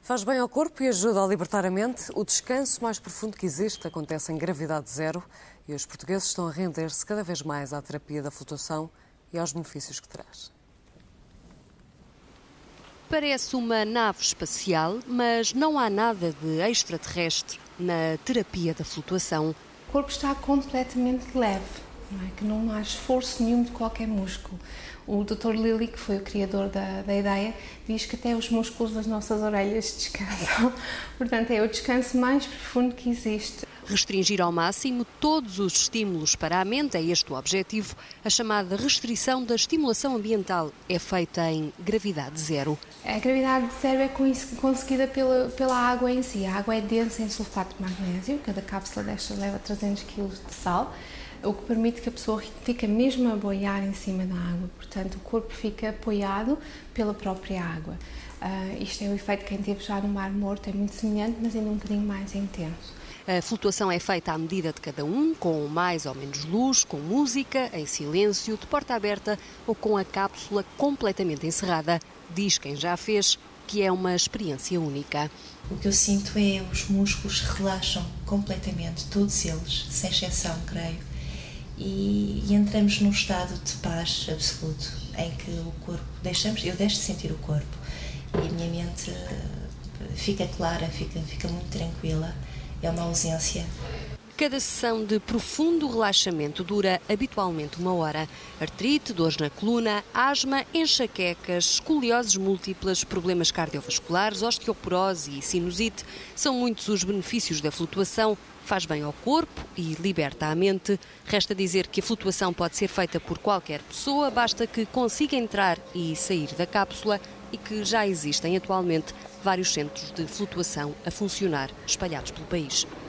Faz bem ao corpo e ajuda a libertar a mente. O descanso mais profundo que existe acontece em gravidade zero e os portugueses estão a render-se cada vez mais à terapia da flutuação e aos benefícios que traz. Parece uma nave espacial, mas não há nada de extraterrestre na terapia da flutuação. O corpo está completamente leve, não é? Que não há esforço nenhum de qualquer músculo. O Dr. Lilly, que foi o criador da ideia, diz que até os músculos das nossas orelhas descansam. Portanto, é o descanso mais profundo que existe. Restringir ao máximo todos os estímulos para a mente, é este o objetivo. A chamada restrição da estimulação ambiental é feita em gravidade zero. A gravidade zero é conseguida pela água em si. A água é densa em sulfato de magnésio, cada cápsula destas leva 300 kg de sal, o que permite que a pessoa fique mesmo a boiar em cima da água. Portanto, o corpo fica apoiado pela própria água. Isto é o efeito de quem esteve já no Mar Morto, é muito semelhante, mas ainda um bocadinho mais intenso. A flutuação é feita à medida de cada um, com mais ou menos luz, com música, em silêncio, de porta aberta ou com a cápsula completamente encerrada. Diz quem já fez que é uma experiência única. O que eu sinto é os músculos relaxam completamente, todos eles, sem exceção, creio. E entramos num estado de paz absoluto, em que o corpo, eu deixo de sentir o corpo e a minha mente fica clara, fica muito tranquila, é uma ausência. Cada sessão de profundo relaxamento dura habitualmente 1 hora. Artrite, dores na coluna, asma, enxaquecas, escolioses múltiplas, problemas cardiovasculares, osteoporose e sinusite são muitos os benefícios da flutuação. Faz bem ao corpo e liberta a mente. Resta dizer que a flutuação pode ser feita por qualquer pessoa, basta que consiga entrar e sair da cápsula e que já existem atualmente vários centros de flutuação a funcionar espalhados pelo país.